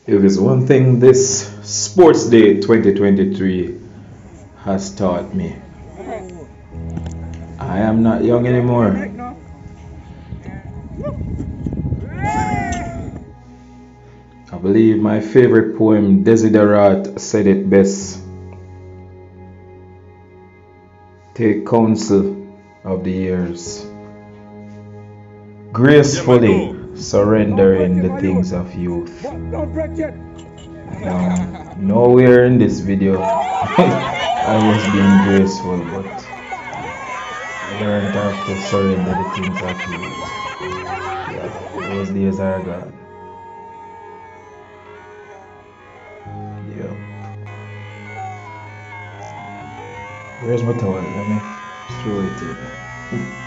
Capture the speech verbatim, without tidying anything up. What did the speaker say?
If there's one thing this Sports Day twenty twenty-three has taught me, I am not young anymore. I believe my favorite poem, Desiderat, said it best. Take counsel of the years, gracefully surrendering the things of youth. Now, nowhere in this video I was being graceful, but I learned how to surrender the things of youth. Yeah, those days are gone. Yep. Where's my towel? Let me throw it in.